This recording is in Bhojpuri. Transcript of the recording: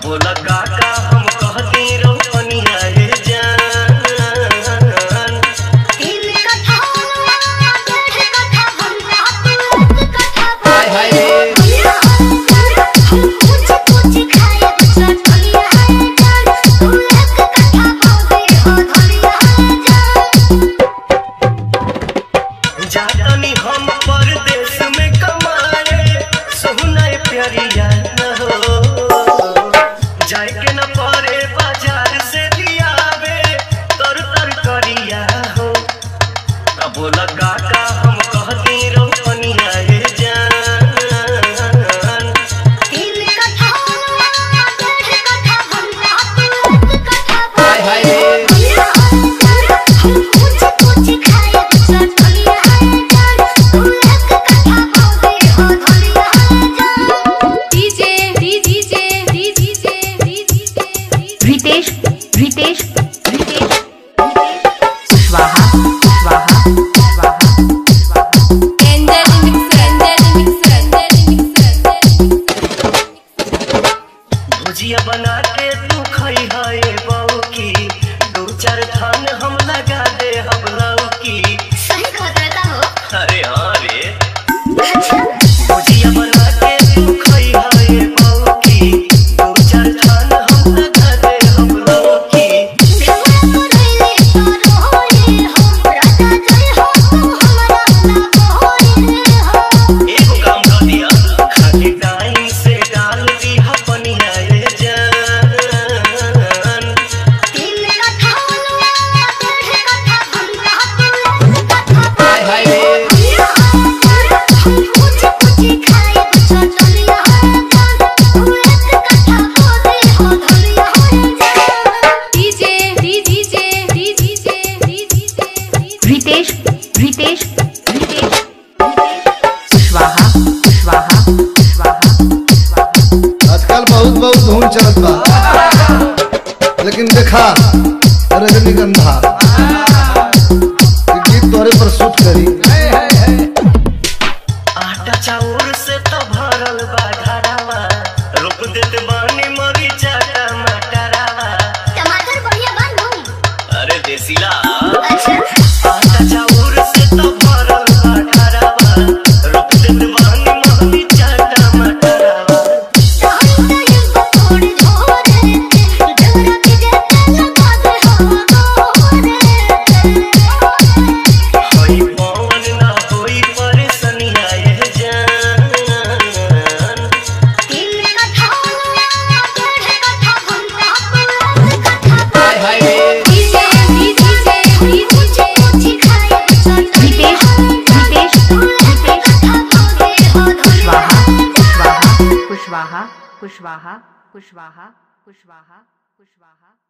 बोला काका हम कहती रोपनिया रे जान। तीन कथा डेढ़ कथा भंगा कथा हाय हाय हम कुछ खाए चटनिया है जान। तू एक कथा बोले हो धनिया है जान। जानी हम परदेश में कमाए सोना प्यारिया न हो जाए के न परे बाजार से दियावे तर तर करिया हो। बोला काका हम कहती रोपनिया रे जान। तीन कथा डेढ़ कथा भंगा कथा हाय हाय हम कुछ खाए चटनिया है जान। तू एक कथा बोले हो धनिया है जान। रितेश कुशवाहा भुजिया बना के तू खाई है बहू की दो चार थान हम लगा दे हम लऊ की। सही कहता हो। अरे हाँ रे भुजिया बना के तू खाई है बहू की दो चार थान हम लगा दे हम लऊ की। घेरा करैले तारो होए हो राजा जय हो तू हमरा ना होए हो। एगो काम कर दिया खाली टाइम से डाल दी अपनिया रे जान। तीन कथा डेढ़ कथा भंगा कथा हाय हाय हम कुछ खाए चटनिया है जान। तू एक कथा बोले हो धनिया है जान। रितेश कुशवाहा आजकल बहुत धूम चलत बा लेकिन देखा रजनीगंधा गीत तोरे पर सूट करी। आटा चाउर से तो भरल बा घरावा रोप देते बानी मरीचा टमाटरावा। टमाटर बढ़िया बानू। अरे देसीला अच्छा आटा चाउर से तो भरल बा घरावा रोप देते बानी मरीचा टमाटरावा। तोहरी पकोड़े झोरे डोरा के जैसे लगा दे हो गोरे। होई पवन ना होई परेशानिया ये जान। तीन कथा डेढ़ कथा भंगा कथा हाय हाय कुछ खाए चटनिया है जान। तू एक कथा बोले हो धनिया है जान। कुशवाहा